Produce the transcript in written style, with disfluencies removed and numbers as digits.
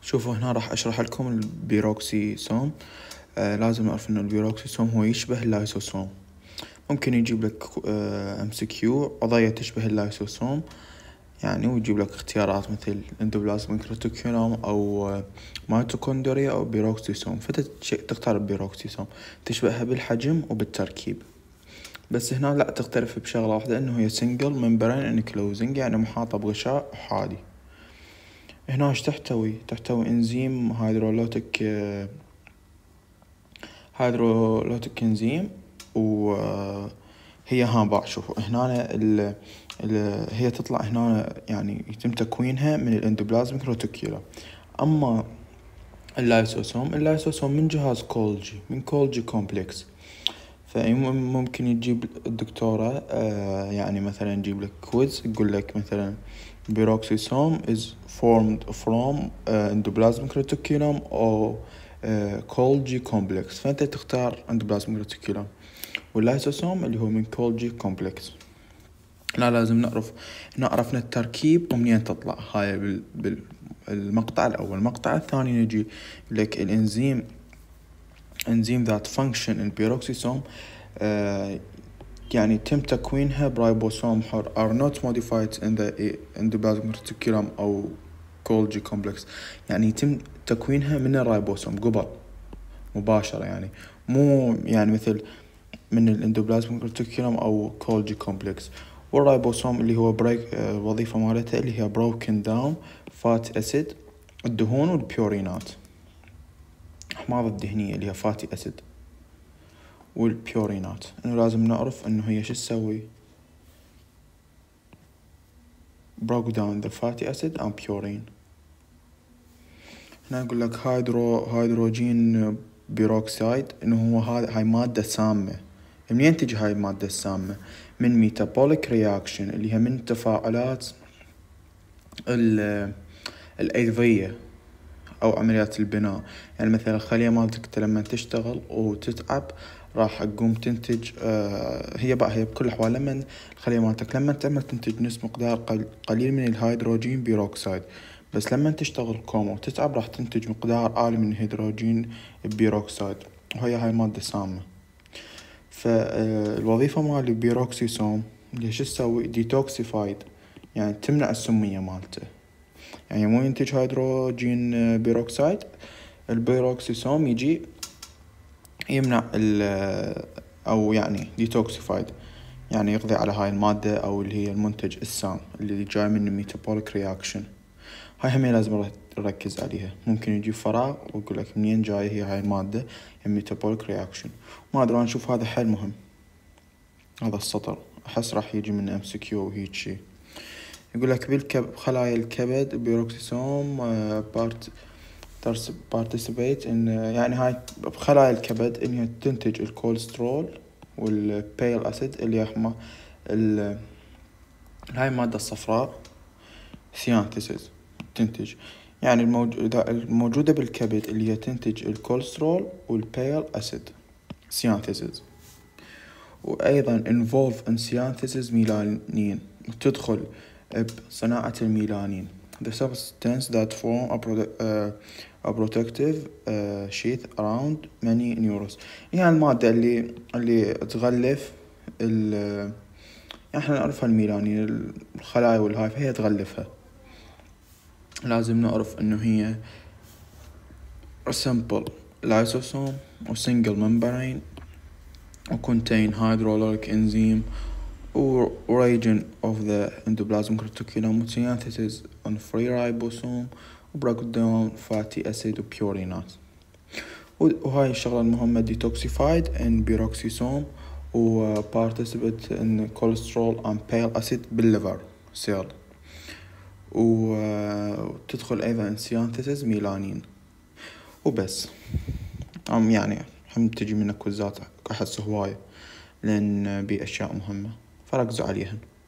شوفوا هنا راح اشرح لكم البيروكسيسوم. لازم نعرف انه البيروكسيسوم هو يشبه اللايسوسوم. ممكن يجيب لك MCQ قضية تشبه اللايسوسوم يعني، ويجيب لك اختيارات مثل اندوبلازميك ريتيكولوم او ميتوكوندريا او بيروكسيسوم، فتختار البيروكسيسوم. تشبهها بالحجم وبالتركيب، بس هنا لا، تختلف بشغلة واحدة، انه هي سنجل ممبرين انكلوزنج، يعني محاطة بغشاء احادي. هنا ايش تحتوي انزيم هيدرولوتيك انزيم، وهي هامبا. شوفوا هنا هي تطلع هنا، يعني يتم تكوينها من الاندوبلازميك ريتيكولوم. اما اللايسوسوم من جهاز من كولجي كومبلكس. فممكن يجيب الدكتورة يعني مثلا يجيب لك كويز، يقول لك مثلا peroxisome is formed from endoplasmic reticulum or Golgi complex، فأنت تختار endoplasmic reticulum. واللايسوسوم اللي هو من Golgi complex. لا، لازم نعرفنا التركيب ومنين تطلع هاي بالمقطع الأول. المقطع الثاني نجي لك الإنزيم that function in peroxisome، يعني تم تكوينها برايبوسوم حر are not modified in the endoplasmic reticulum أو Golgi complex، يعني يتم تكوينها من الرايبوسوم قبل مباشرة، يعني مو يعني مثل من الاندوبلازميك ريتيكولوم أو Golgi complex. والرايبوسوم اللي هو وظيفة مالتها اللي هي broken down fat acid، الدهون والبيورينات، أحماض الدهنية اللي هي fatty acid والبيورينات. إنه لازم نعرف إنه هي شو تسوي، broke down the fatty acid and purine. هنا يقول لك هيدروجين بيروكسيد، إنه هو هاي مادة سامة. منين تجي هاي المادة السامة؟ من ميتابوليك رياكشن، اللي هي من تفاعلات الأيضية أو عمليات البناء. يعني مثلا الخلية مالتك لما تشتغل وتتعب راح تقوم تنتج، هي بكل الأحوال لما الخلية مالتك لما تعمل تنتج مقدار قليل من الهيدروجين بيروكسيد، بس لما تشتغل كوما وتتعب راح تنتج مقدار عالي من الهيدروجين بيروكسيد، وهي هاي مادة سامة. فالوظيفة مال البيروكسيسوم اللي شو تسوي؟ ديتوكسيفايد، يعني تمنع السمية مالته. يعني مو ينتج هيدروجين بيروكسيد، البيروكسيسوم يجي يمنع او يعني ديتوكسيفايد، يعني يقضي على هاي المادة او اللي هي المنتج السام اللي جاي من ميتابوليك رياكشن. هاي هم لازم نركز عليها. ممكن يجي فراغ ويقول لك منين جاي هاي المادة، ميتابوليك رياكشن. ما ادري، انا اشوف هذا حل مهم. هذا السطر احس راح يجي من MCQ وهيك شي. يقول لك خلايا الكبد بيروكسيسوم participate in، يعني هاي بخلايا الكبد انها تنتج الكوليسترول والبيل اسيد اللي يحمى هاي المادة الصفراء سيانثيسيس تنتج، يعني الموجودة بالكبد اللي هي تنتج الكوليسترول والبيل اسيد سيانثيسيس. وايضا involve in synthesis ميلانين، تدخل بصناعة الميلانين the substance that form a protective sheath around many neurons. يعني المادة اللي تغلف يعني احنا نعرفها الميلانين، الخلايا والهاي، فهي تغلفها. لازم نعرف انه هي simple lysosome و single membrane و contain hydrolytic enzyme or origin of the endoplasmic reticulum synthesis on free ribosome breakdown fatty acid وبيورينات. وهاي الشغلة المهمة detoxified in peroxisome و participate in cholesterol and bile acid بالليفر سيل، وتدخل أيضا synthesis ميلانين. وبس. يعني هم تجي منك كوزات أحس هواية، لأن بأشياء مهمة فركزوا عليها.